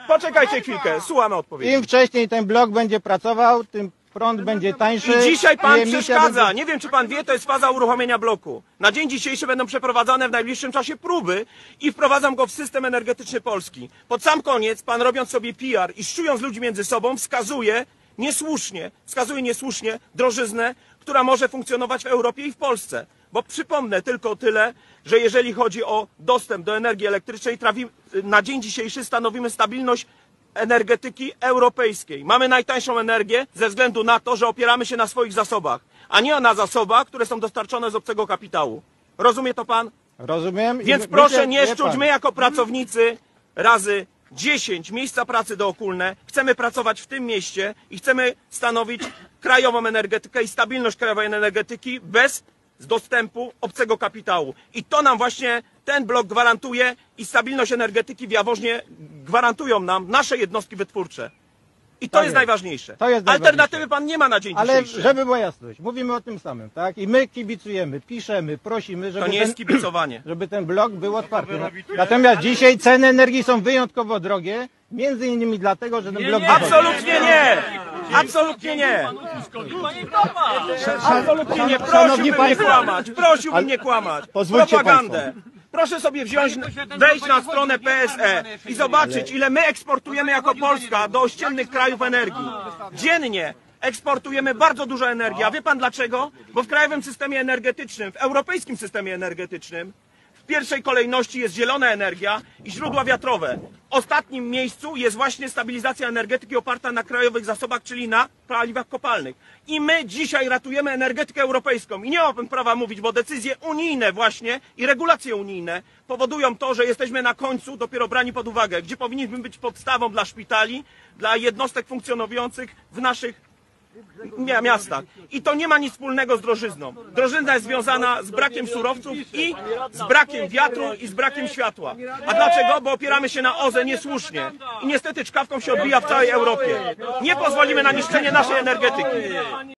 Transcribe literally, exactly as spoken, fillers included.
Poczekajcie chwilkę, słuchamy odpowiedzi. Im wcześniej ten blok będzie pracował, tym prąd będzie tańszy. I dzisiaj pan i przeszkadza. będzie... Nie wiem, czy pan wie, to jest faza uruchomienia bloku. Na dzień dzisiejszy będą przeprowadzane w najbliższym czasie próby i wprowadzam go w system energetyczny Polski. Pod sam koniec pan, robiąc sobie P R i szczując ludzi między sobą, wskazuje niesłusznie, wskazuje niesłusznie drożyznę, która może funkcjonować w Europie i w Polsce. Bo przypomnę tylko tyle, że jeżeli chodzi o dostęp do energii elektrycznej, trafi, na dzień dzisiejszy stanowimy stabilność energetyki europejskiej. Mamy najtańszą energię ze względu na to, że opieramy się na swoich zasobach, a nie na zasobach, które są dostarczone z obcego kapitału. Rozumie to pan? Rozumiem. Więc I proszę myślę, nie wie szczuć, pan. my jako pracownicy razy dziesięć miejsca pracy dookólne chcemy pracować w tym mieście i chcemy stanowić krajową energetykę i stabilność krajowej energetyki bez dostępu obcego kapitału. I to nam właśnie ten blok gwarantuje i stabilność energetyki w Jaworznie gwarantują nam nasze jednostki wytwórcze. I to Tak jest, jest. najważniejsze. To jest Alternatywy pan nie ma na dzień Ale dzisiejszy. żeby była jasność, mówimy o tym samym, tak? I my kibicujemy, piszemy, prosimy, żeby, To nie ten, jest kibicowanie. żeby ten blok był otwarty. Natomiast dzisiaj ceny energii są wyjątkowo drogie, między innymi dlatego, że ten blok wychodzi. Absolutnie nie! Absolutnie nie! Absolutnie nie! Prosiłbym nie państwo, kłamać! Prosiłbym nie kłamać! Pozwólcie Propagandę! Proszę sobie wziąć, wejść na stronę P S E i zobaczyć, ile my eksportujemy jako Polska do ościennych krajów energii. Dziennie eksportujemy bardzo dużo energii. A wie pan dlaczego? Bo w krajowym systemie energetycznym, w europejskim systemie energetycznym w pierwszej kolejności jest zielona energia i źródła wiatrowe. W ostatnim miejscu jest właśnie stabilizacja energetyki oparta na krajowych zasobach, czyli na paliwach kopalnych. I my dzisiaj ratujemy energetykę europejską. I nie ma pan prawa mówić, bo decyzje unijne właśnie i regulacje unijne powodują to, że jesteśmy na końcu dopiero brani pod uwagę, gdzie powinniśmy być podstawą dla szpitali, dla jednostek funkcjonujących w naszych miastach. I to nie ma nic wspólnego z drożyzną. Drożyzna jest związana z brakiem surowców i z brakiem wiatru i z brakiem światła. A dlaczego? Bo opieramy się na O Z E niesłusznie. I niestety czkawką się odbija w całej Europie. Nie pozwolimy na niszczenie naszej energetyki.